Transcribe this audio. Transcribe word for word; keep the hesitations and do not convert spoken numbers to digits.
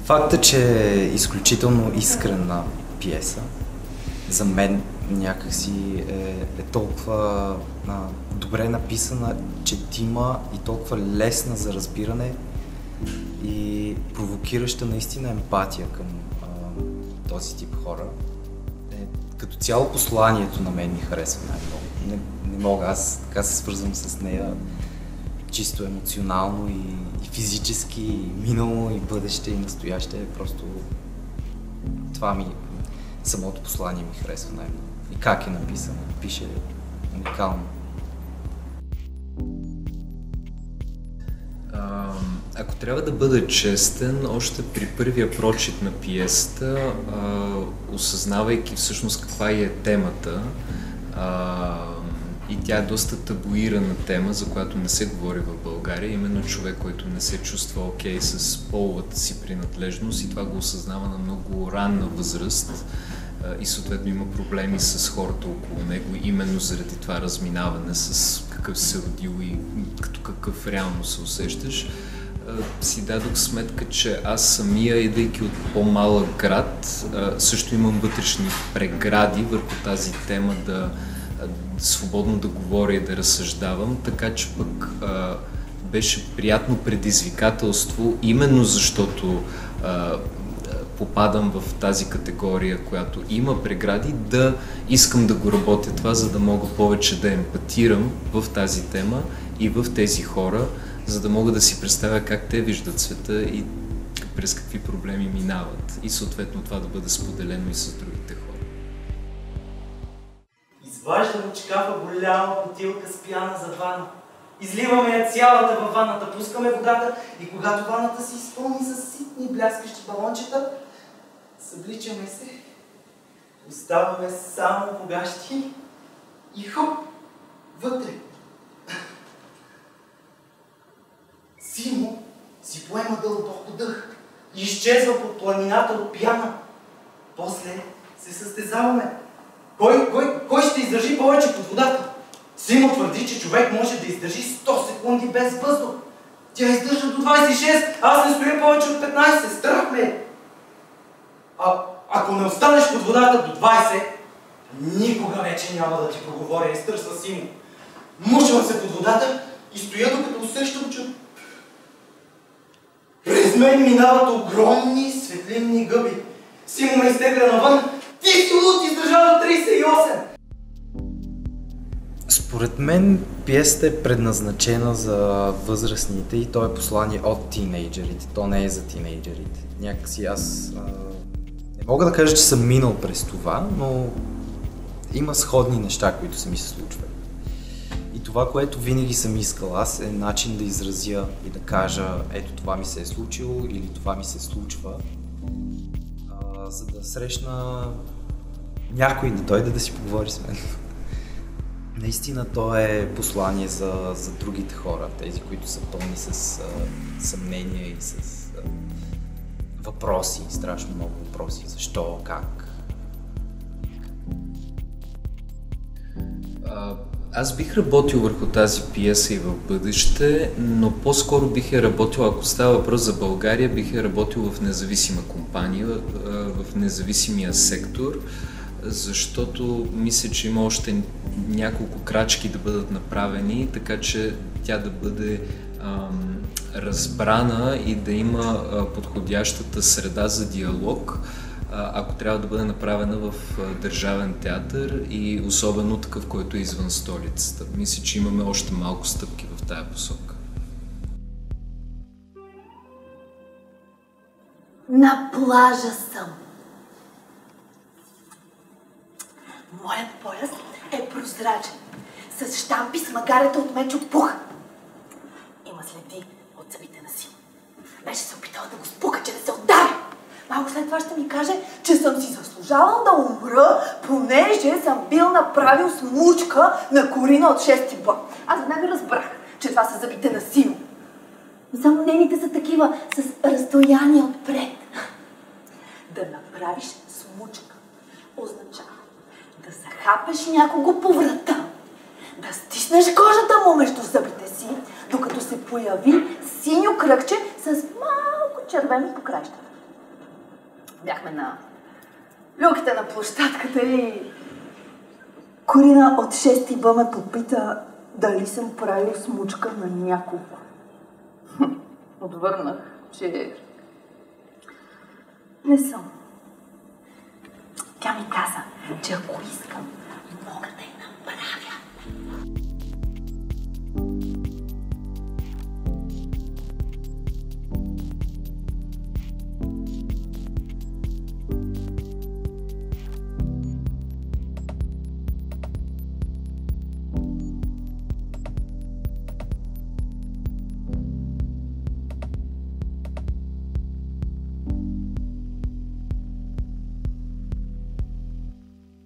Факта, че е изключително искрена пиеса, за мен някакси е, е толкова а, добре написана, четима и толкова лесна за разбиране и провокираща наистина емпатия към а, този тип хора. Е, като цяло посланието на мен ми харесва най-много. Не, не мога, аз така се свързвам с нея чисто емоционално и, и физически, и минало, и бъдеще, и настояще. Просто това ми, самото послание ми харесва най-много. И как е написано, пише уникално. А, ако трябва да бъда честен, още при първия прочит на пиесата, а, осъзнавайки всъщност каква е темата, а, и тя е доста табуирана тема, за която не се говори в България, именно човек, който не се чувства окей с половата си принадлежност и това го осъзнава на много ранна възраст и съответно има проблеми с хората около него, именно заради това разминаване с какъв се родил и като какъв реално се усещаш. Си дадох сметка, че аз самия, идвайки от по-малък град, също имам вътрешни прегради върху тази тема да свободно да говоря и да разсъждавам, така че пък а, беше приятно предизвикателство, именно защото а, попадам в тази категория, която има прегради, да искам да го работя това, за да мога повече да емпатирам в тази тема и в тези хора, за да мога да си представя как те виждат света и през какви проблеми минават и съответно това да бъде споделено и с другите хора. Изваждам от шкафа голяма бутилка с пяна за вана. Изливаме я цялата във ваната, пускаме водата и когато ваната се изпълни с ситни бляскащи балончета, събличаме се, оставаме само богащи и хоп, вътре. Симо си поема дълбоко дъх и изчезва под планината от пяна. После се състезаваме. Кой, кой, кой ще издържи повече под водата? Симо твърди, че човек може да издържи сто секунди без въздух. Тя издържа до двайсет и шест, аз не стоя повече от петнайсет. Страх ме! А ако не останеш под водата до двайсет, никога вече няма да ти проговоря, изтърсва Симо. Мушвам се под водата и стоя, докато усещам, че през мен минават огромни светлинни гъби. Симо ме изтегля навън. Ти си луд, издържава трийсет и осем! Според мен пиесата е предназначена за възрастните и то е послание от тинейджерите. То не е за тинейджерите. Някакси аз а, не мога да кажа, че съм минал през това, но има сходни неща, които са ми се случвали. И това, което винаги съм искал аз, е начин да изразя и да кажа ето това ми се е случило или това ми се случва, а, за да срещна някой да дойде да си поговори с мен. Наистина то е послание за, за другите хора, тези, които са пълни с а, съмнения и с а, въпроси, страшно много въпроси. Защо, как? А, аз бих работил върху тази пиеса и в бъдеще, но по-скоро бих я работил, ако става въпрос за България, бих я работил в независима компания, в независимия сектор, защото мисля, че има още няколко крачки да бъдат направени, така че тя да бъде ам, разбрана и да има а, подходящата среда за диалог, а, ако трябва да бъде направена в а, държавен театър и особено такъв, който е извън столицата. Мисля, че имаме още малко стъпки в тая посока. На плажа съм. Моят пояс е прозрачен, с щампи с магарета от мечо пух. Има следи от зъбите на Симо. Беше се опитала да го спука, че да се удари. Малко след това ще ми каже, че съм си заслужавал да умра, понеже съм бил направил смучка на Корина от шести Б. Аз веднага разбрах, че това са зъбите на Симо. Но само нейните са такива, с разстояние отпред. Да направиш смучка означава да захапеш някого по врата, да стиснеш кожата му между зъбите си, докато се появи синьо кръгче с малко червено по краищата. Бяхме на люките на площадката и Корина от шести Б ме попита дали съм правил смучка на няколко. Отвърнах, че не съм. Тя ми каза, че ако искам, мога да я